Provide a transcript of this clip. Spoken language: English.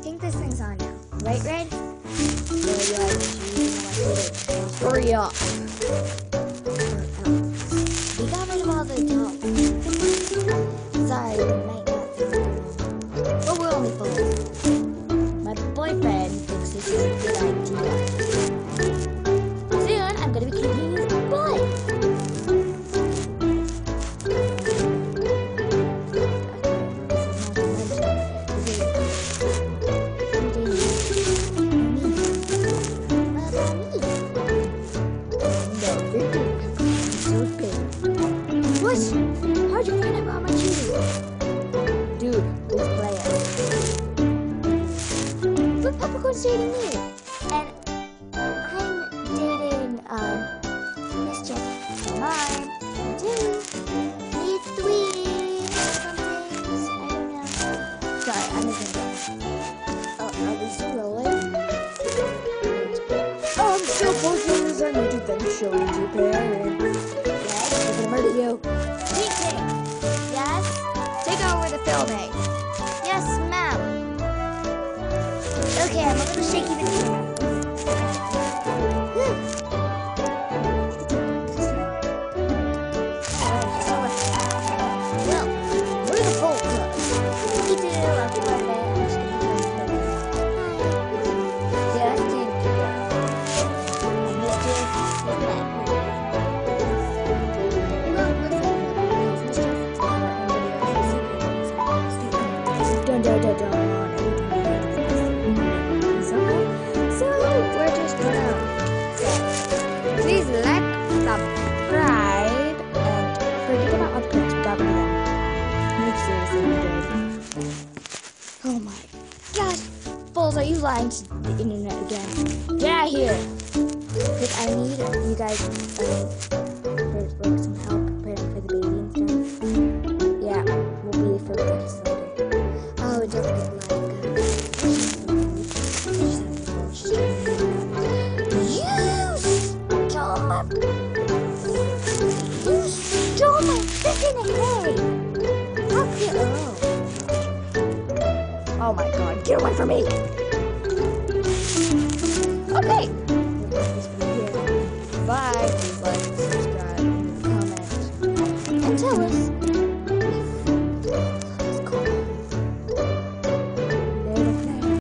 think this thing's on now. Right, Red? Hurry up. We got rid of all the dogs. Sorry, we might not think they're wrong. But we're only foals. My boyfriend thinks this is a good idea. Soon, I'm gonna be kicking his butt. How'd you find out about my cheese? Dude, let's play it. Look, Peppercorn's dating me. And I'm dating, Mischief. Mine. Too. Need 3 or something. I don't know. Sorry, I'm missing it. Oh, are we still rolling? I'm still posting this on YouTube. Thanks for showing your parents. Yes, I'm gonna murder you. Yes? Take over the filming. Yes, ma'am. Okay, I'm a little shaky with you. Well, we're the foal club. Me too, I'll be right back. I'm just gonna play some games. Yeah, I think I missed it. So we're just gonna please like, subscribe, and forget about upgrades. We got rid of them. Like seriously, we did. Oh my gosh, Foals, are you lying to the internet again? Get out of here! Because I need you guys for some help preparing for the baby and stuff. Yeah, we'll be for breakfast later. Oh, don't forget like, stole my freaking hay! How could oh my god, get away from me! Okay.